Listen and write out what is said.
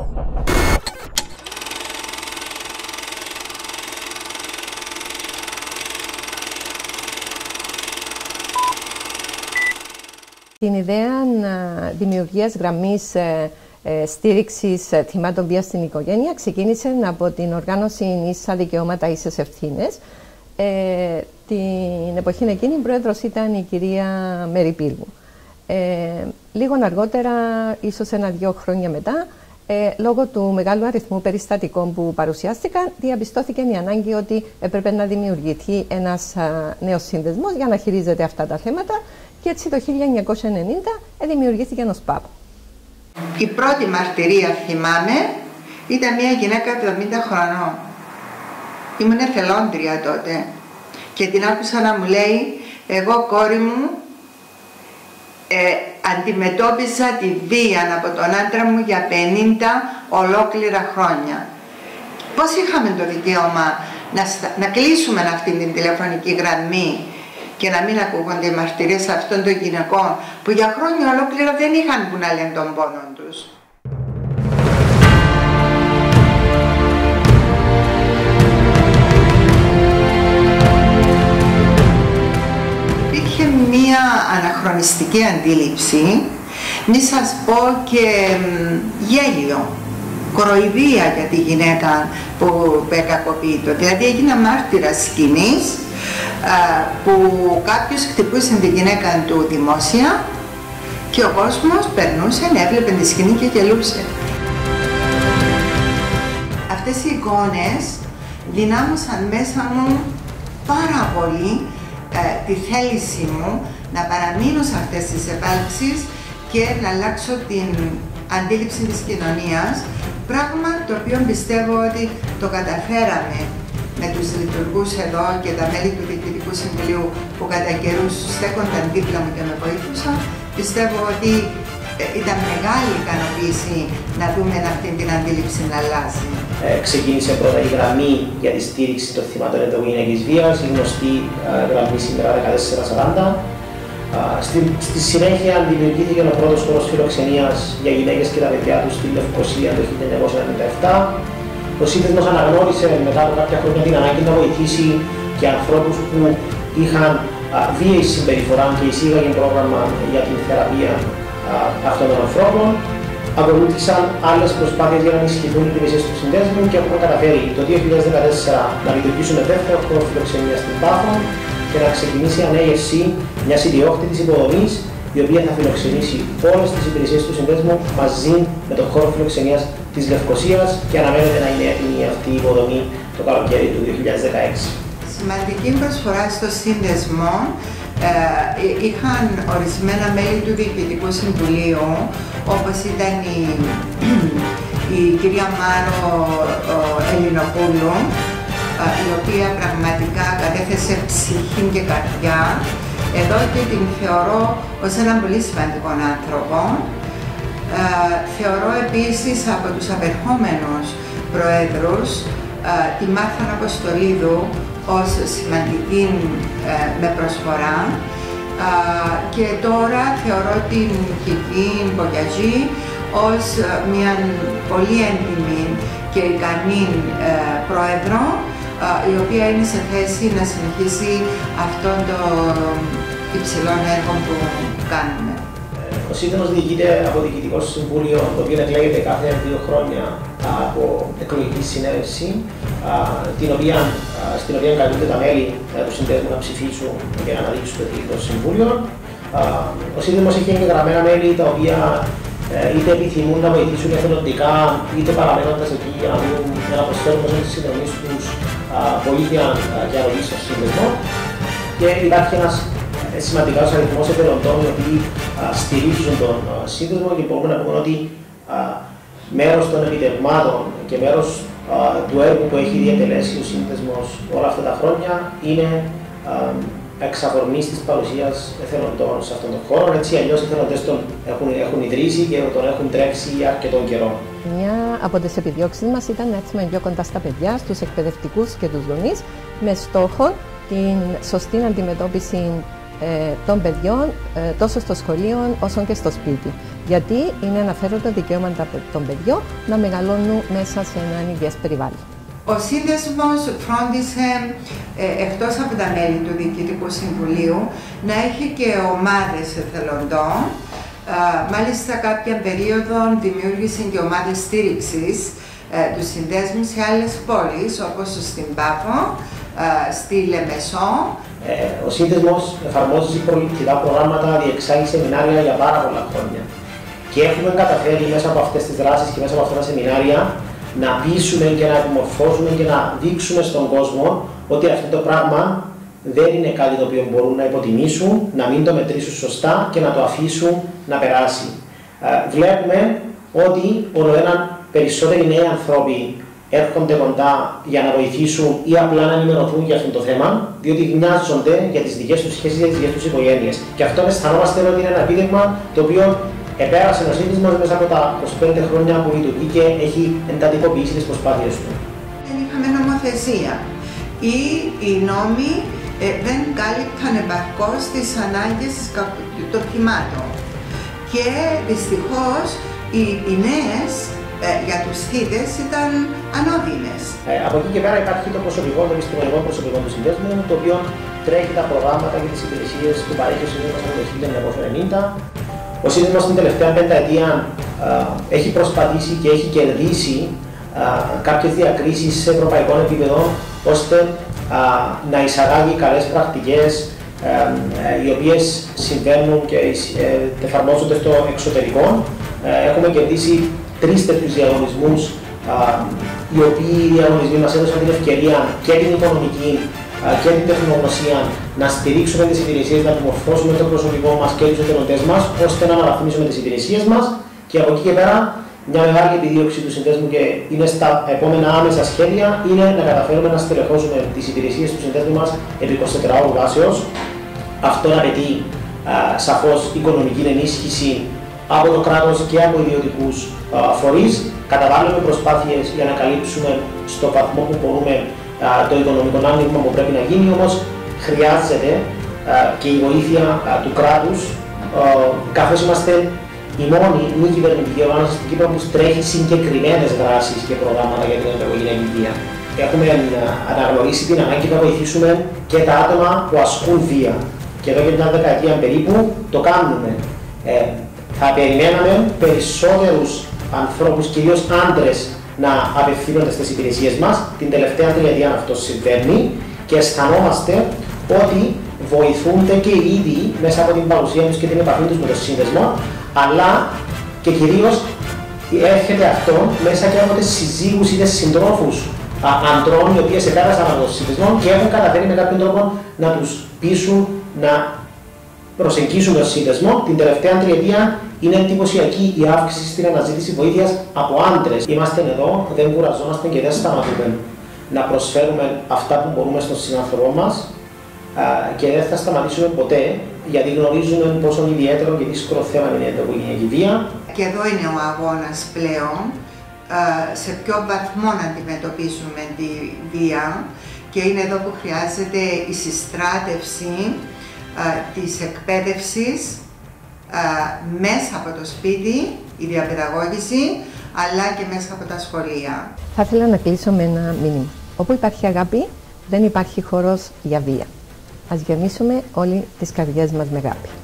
Την ιδέα δημιουργίας γραμμής στήριξης θυμάτων βίας στην οικογένεια ξεκίνησε από την οργάνωση Ίσα Δικαιώματα Ίσες Ευθύνες. Την εποχή εκείνη η πρόεδρος ήταν η κυρία Μερυπύργου. Λίγο αργότερα, ίσως 1-2 χρόνια μετά, λόγω του μεγάλου αριθμού περιστατικών που παρουσιάστηκαν, διαπιστώθηκε η ανάγκη ότι έπρεπε να δημιουργηθεί ένας νέος σύνδεσμος για να χειρίζεται αυτά τα θέματα και έτσι το 1990 δημιουργήθηκε ο ΣΠΑΠ. Η πρώτη μαρτυρία, θυμάμαι, ήταν μια γυναίκα 70 χρονών. Ήμουν εθελόντρια τότε και την άκουσα να μου λέει, εγώ κόρη μου αντιμετώπισα τη βία από τον άντρα μου για 50 ολόκληρα χρόνια. Πώς είχαμε το δικαίωμα να κλείσουμε αυτή την τηλεφωνική γραμμή και να μην ακούγονται οι μαρτυρίες αυτών των γυναικών που για χρόνια ολόκληρα δεν είχαν που να λένε τον πόνο τους. Υπήρχε μία αναχρονιστική αντίληψη, μη σας πω και γέλιο, κοροϊδία για τη γυναίκα που κακοποιείται. Δηλαδή έγινα μάρτυρας σκηνής που κάποιος χτυπούσε τη γυναίκα του δημόσια και ο κόσμος περνούσε, έβλεπε τη σκηνή και γελούσε. Αυτές οι εικόνες δυνάμωσαν μέσα μου πάρα πολύ τη θέληση μου να παραμείνω σε αυτές τις επάλξεις και να αλλάξω την αντίληψη της κοινωνίας, πράγμα το οποίο πιστεύω ότι το καταφέραμε με τους λειτουργούς εδώ και τα μέλη του Διοικητικού Συμβουλίου που κατά καιρούς στέκονταν δίπλα μου και με βοήθησαν. Πιστεύω ότι ήταν μεγάλη ικανοποίηση να δούμε αυτή την αντίληψη να αλλάζει. Ξεκίνησε πρώτα η γραμμή για τη στήριξη των θυμάτων ενδοοικογενειακής βίας, η γνωστή γραμμή σήμερα 1440. Στη συνέχεια δημιουργήθηκε ο πρώτος χώρος φιλοξενίας για γυναίκες και τα παιδιά τους στη Λευκοσία το 1997. Ο σύνδεσμος αναγνώρισε μετά από κάποια χρόνια την ανάγκη να βοηθήσει και ανθρώπους που είχαν βίαιη συμπεριφορά και εισήγαγε πρόγραμμα για την θεραπεία αυτών των ανθρώπων. Ακολούθησαν άλλες προσπάθειες για να ενισχυθούν οι υπηρεσίες του συνδέσμου και έχουμε καταφέρει το 2014 να λειτουργήσουμε δεύτερο χώρο φιλοξενίας στην Πάφο και να ξεκινήσει η ανέγερση μιας ιδιόκτητης υποδομής η οποία θα φιλοξενήσει όλες τις υπηρεσίες του συνδέσμου μαζί με τον χώρο φιλοξενίας της Λευκοσίας και αναμένεται να είναι έτοιμη αυτή η υποδομή το καλοκαίρι του 2016. Σημαντική προσφορά στο σύνδεσμο είχαν ορισμένα μέλη του Διοικητικού Συμβουλίου, όπως ήταν η κυρία Μάρο Ελληνοπούλου, η οποία πραγματικά κατέθεσε ψυχή και καρδιά. Εδώ και την θεωρώ ως έναν πολύ σημαντικό άνθρωπο. Θεωρώ επίσης από τους απερχόμενους προέδρους τη Μάρθα Αποστολίδου ως σημαντική με προσφορά και τώρα θεωρώ την Κική Μπογιαζή ως μια πολύ έντιμη και ικανή πρόεδρο η οποία είναι σε θέση να συνεχίσει αυτόν το υψηλό έργο που κάνουμε. Ο Σύνδεσμος διοικείται από Διοικητικό Συμβούλιο, το οποίο εκλέγεται κάθε 2 χρόνια από εκλογική συνέλευση, στην οποία καλούνται τα μέλη του Συνδέσμου να ψηφίσουν για να αναδείξουν το Διοικητικό Συμβούλιο. Ο Σύνδεσμος έχει εγγεγραμμένα μέλη τα οποία είτε επιθυμούν να βοηθήσουν εθελοντικά, είτε παραμένοντας εκεί για να προσφέρουν μέσω της συνδρομής τους βοήθεια και αρρωγή στο Σύνδεσμο. Και υπάρχει ένας σημαντικός αριθμός εθελοντών οι οποίοι στηρίζουν τον σύνδεσμο και μπορούμε να πούμε ότι μέρος των επιτευγμάτων και μέρος του έργου που έχει διατελέσει ο σύνδεσμος όλα αυτά τα χρόνια είναι εξαφορμής της παρουσίας εθελοντών σε αυτόν τον χώρο. Έτσι αλλιώς οι εθελοντές τον έχουν ιδρύσει και τον έχουν τρέξει για αρκετόν καιρό. Μια από τις επιδιώξεις μας ήταν να έρθουμε πιο κοντά στα παιδιά, στους εκπαιδευτικούς και τους γονείς, με στόχο την σωστή αντιμετώπιση των παιδιών τόσο στο σχολείο όσο και στο σπίτι. Γιατί είναι αναφέροντα δικαιώματα των παιδιών να μεγαλώνουν μέσα σε έναν υγιές περιβάλλον. Ο Σύνδεσμος φρόντισε, εκτός από τα μέλη του Διοικητικού Συμβουλίου, να έχει και ομάδες εθελοντών. Μάλιστα, κάποια περίοδο δημιούργησε και ομάδες στήριξης του συνδέσμου σε άλλες πόλεις, όπως στην Πάφο, στη Λεμεσό. Ο Σύνδεσμος εφαρμόζει προληπτικά προγράμματα, διεξάγει σεμινάρια για πάρα πολλά χρόνια. Και έχουμε καταφέρει μέσα από αυτές τις δράσεις και μέσα από αυτά τα σεμινάρια να πείσουμε και να επιμορφώσουμε και να δείξουμε στον κόσμο ότι αυτό το πράγμα δεν είναι κάτι το οποίο μπορούν να υποτιμήσουν, να μην το μετρήσουν σωστά και να το αφήσουν να περάσει. Βλέπουμε ότι ολοένα περισσότεροι νέοι άνθρωποι έρχονται κοντά για να βοηθήσουν ή απλά να ενημερωθούν για αυτό το θέμα, διότι γνιάζονται για τις δικές τους σχέσεις, για τις δικές τους οικογένειες. Και αυτό αισθανόμαστε ότι είναι ένα επίδευμα το οποίο επέρασε ο Σύνδεσμος μέσα από τα 25 χρόνια που λειτουργεί και έχει εντατικοποιήσει τις προσπάθειες του. Δεν είχαμε νομοθεσία ή οι νόμοι δεν κάλυπταν επαρκώς τις ανάγκες των θυμάτων. Και δυστυχώς οι νέες για τους θύτες ήταν ανώδυνες. Από εκεί και πέρα υπάρχει το προσωπικό, το επιστημονικό προσωπικό του Συνδέσμου, το οποίο τρέχει τα προγράμματα και τις υπηρεσίες που παρέχει ο Σύνδεσμος από το 1990. Ο Σύνδεσμος την τελευταία πενταετία έχει προσπαθήσει και έχει κερδίσει κάποιες διακρίσεις σε ευρωπαϊκό επίπεδο, ώστε να εισαγάγει καλές πρακτικές οι οποίες συμβαίνουν και εφαρμόζονται στο εξωτερικό. Έχουμε κερδίσει 3 τέτοιους διαγωνισμούς, οι οποίοι οι διαγωνισμοί μας έδωσαν την ευκαιρία και την οικονομική και την τεχνογνωσία να στηρίξουμε τις υπηρεσίες, να επιμορφώσουμε το προσωπικό μας και τους εθελοντές μας, ώστε να αναβαθμίσουμε τις υπηρεσίες μας. Και από εκεί και πέρα, μια μεγάλη επιδίωξη του Συνδέσμου και είναι στα επόμενα άμεσα σχέδια είναι να καταφέρουμε να στελεχώσουμε τις υπηρεσίες του Συνδέσμου μας επί 24 ώρου βάσεως. Αυτό απαιτεί σαφώς οικονομική ενίσχυση από το κράτος και από ιδιωτικούς φορείς. Καταβάλουμε προσπάθειες για να καλύψουμε στο βαθμό που μπορούμε το οικονομικό άνοιγμα που πρέπει να γίνει, όμως χρειάζεται και η βοήθεια του κράτους, καθώς είμαστε η μόνη μη κυβερνητική οργάνωση στην Κύπρο που τρέχει συγκεκριμένες δράσεις και προγράμματα για την ενδοοικογενειακή βία. Έχουμε αναγνωρίσει την ανάγκη να βοηθήσουμε και τα άτομα που ασκούν βία. Και εδώ και μια δεκαετία περίπου το κάνουμε. Θα περιμέναμε περισσότερους ανθρώπους, κυρίως άντρες, να απευθύνονται στις υπηρεσίες μας. Την τελευταία τριετία αυτό συμβαίνει και αισθανόμαστε ότι βοηθούνται και οι ίδιοι μέσα από την παρουσία τους και την επαφή τους με το Σύνδεσμο, αλλά και κυρίως έρχεται αυτό μέσα και από τις συζύγους ή τις συντρόφους αντρών οι οποίες επέρασαν από το Σύνδεσμο και έχουν καταφέρει με κάποιον τρόπο να τους πείσουν να προσεγγίσουν τον Σύνδεσμο. Την τελευταία τριετία είναι εντυπωσιακή η αύξηση στην αναζήτηση βοήθειας από άντρες. Είμαστε εδώ, δεν κουραζόμαστε και δεν σταματούμε να προσφέρουμε αυτά που μπορούμε στον συνάνθρωπό μας και δεν θα σταματήσουμε ποτέ, γιατί γνωρίζουμε πόσο ιδιαίτερο και δύσκολο θέμα είναι η ενδοοικογενειακή βία. Και εδώ είναι ο αγώνας πλέον, σε ποιο βαθμό να αντιμετωπίσουμε τη βία, και είναι εδώ που χρειάζεται η συστράτευση της εκπαίδευσης μέσα από το σπίτι, η διαπαιδαγώγηση, αλλά και μέσα από τα σχολεία. Θα ήθελα να κλείσω με ένα μήνυμα. Όπου υπάρχει αγάπη, δεν υπάρχει χώρος για βία. Ας γεμίσουμε όλοι τις καρδιές μας με αγάπη.